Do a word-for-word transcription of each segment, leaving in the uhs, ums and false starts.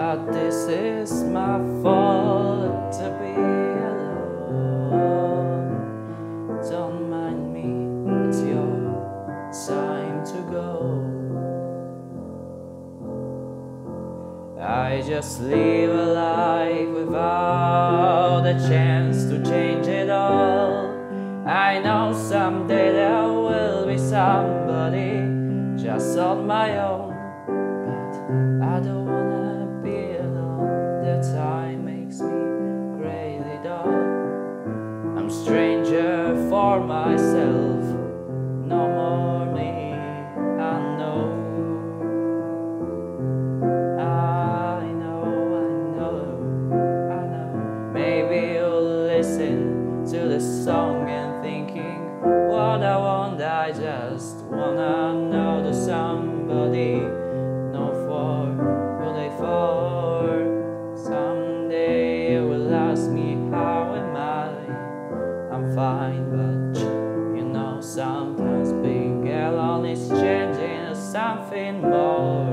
But this is my fault to be alone. Don't mind me, it's your time to go. I just live a life without a chance to change it all. I know someday there will be somebody just on my own, but I don't wanna be alone. The time makes me greatly dull. I'm stranger for myself, no more me, I know. I know, I know, I know. Maybe you'll listen to the song and thinking what I want, I just wanna know the somebody, know for who they for. Someday you will ask me how am I, I'm fine, but you know sometimes being alone is changing to something more.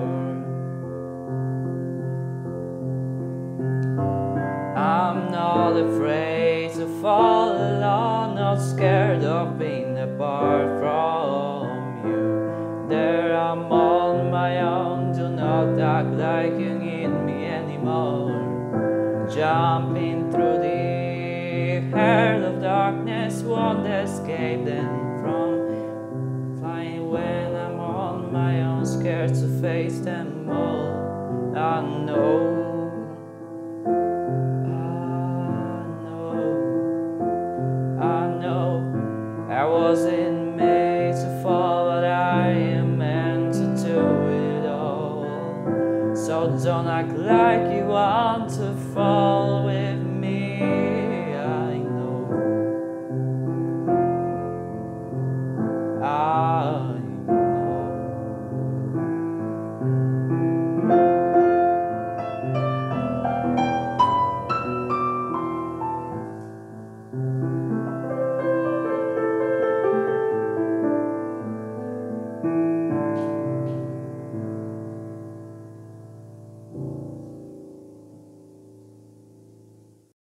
I'm not afraid to fall alone, not scared of being apart from you. There I'm on my own, do not act like you need me anymore. Jumping through the heart of darkness, won't escape them from flying when I'm on my own, scared to face them all. I know. I wasn't made to fall, but I am meant to do it all. So don't act like you want to fall with